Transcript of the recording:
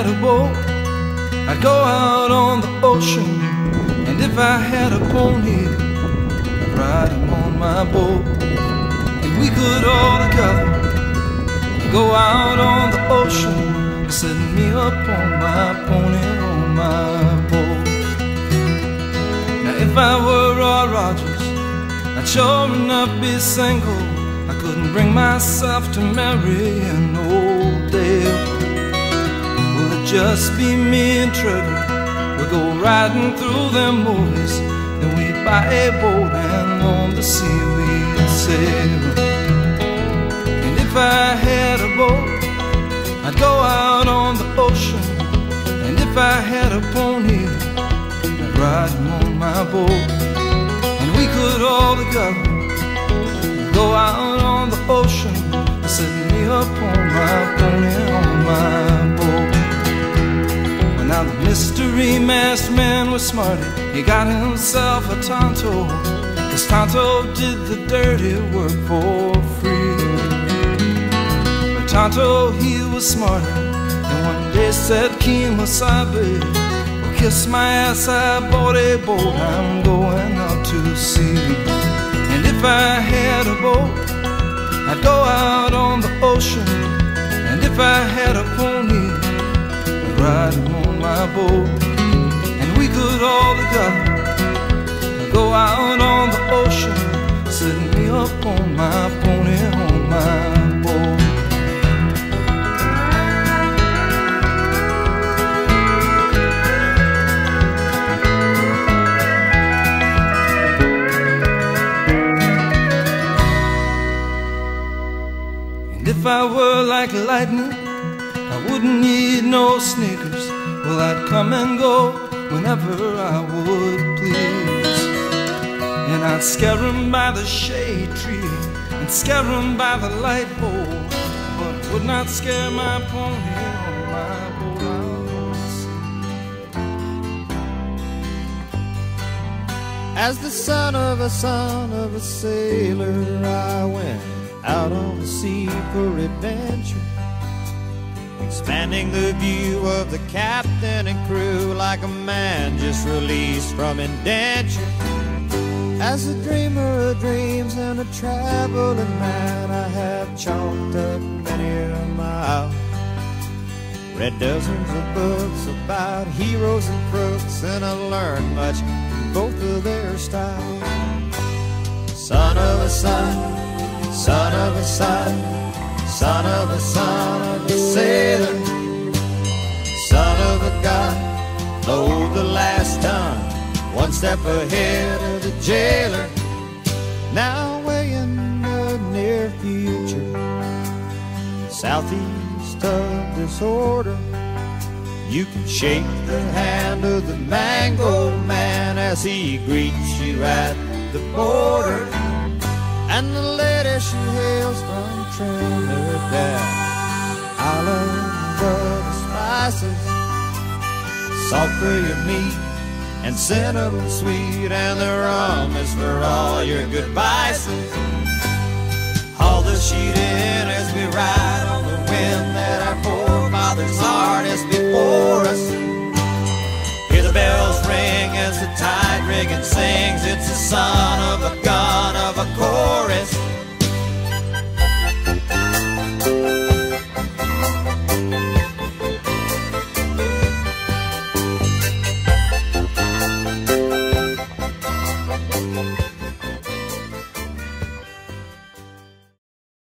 a boat, I'd go out on the ocean. And if I had a pony, I'd ride him on my boat. And we could all together go out on the ocean, set me up on my pony, on my boat. Now if I were Roy Rogers, I'd sure enough be single. I couldn't bring myself to marry an old Dale. Will it just be me and Trevor? We'd go riding through them movies, then we'd buy a boat and on the sea we'd sail. And if I had a boat, I'd go out on the ocean. And if I had a pony, I'd ride him on my boat. And we could all together go out on the ocean, set me up on my pony, on my boat. Well, now the mystery masked man was smarty. He got himself a Tonto, 'cause Tonto did the dirty work for free. But Tonto, he was smarter, and one day said, "Kemosabe, well, kiss my ass, I bought a boat, I'm going out to sea." And if I had a boat, I'd go out on the ocean. And if I had a pony, I'd ride him on my boat. And we could all together go out on the ocean, setting me up on my pony, on my boat. If I were like lightning, I wouldn't need no sneakers. Well, I'd come and go whenever I would please. And I'd scare 'em by the shade tree and scare 'em by the light pole, but would not scare my pony on my boat out on the sea. As the son of a sailor, I went out on the sea for adventure, expanding the view of the captain and crew like a man just released from indenture. As a dreamer of dreams and a traveling man, I have chalked up many a mile, read dozens of books about heroes and crooks, and I learned much from both of their styles. Son of a son, son of a son, son of a son of a sailor, son of a god, load the last ton, one step ahead of the jailer. Now way in the near future, southeast of disorder, you can shake the hand of the Mango Man as he greets you at the border. And the lady she hails from Trinidad, island of the spices, salt for your meat and cinnamon sweet, and the rum is for all your good vices. Haul the sheet in as we ride on the wind that our forefathers harnessed before us. Hear the bells ring as the tide rigging sings, it's the son of a